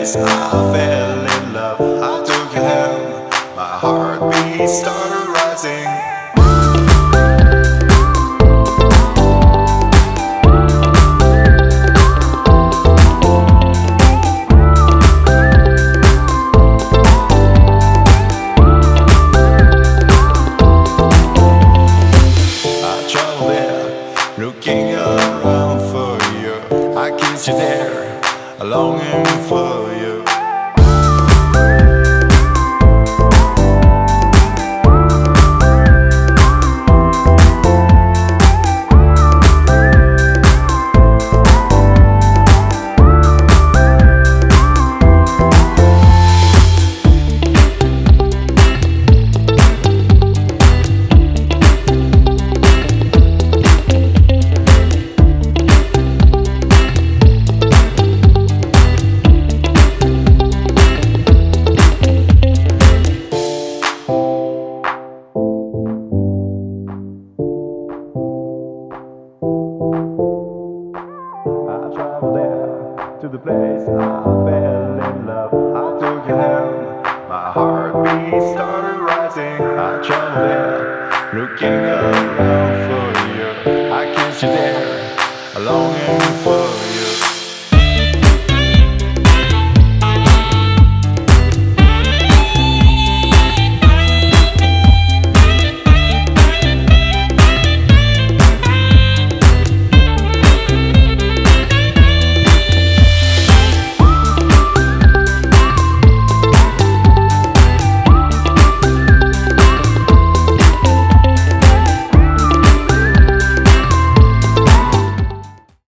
place I fell in love. I took your hand, my heartbeat started rising. Looking around for you, I kissed you there, longing for you. To the place I fell in love. I took your hand, my heartbeat started rising. I traveled there, looking around for you. I kissed you there, longing for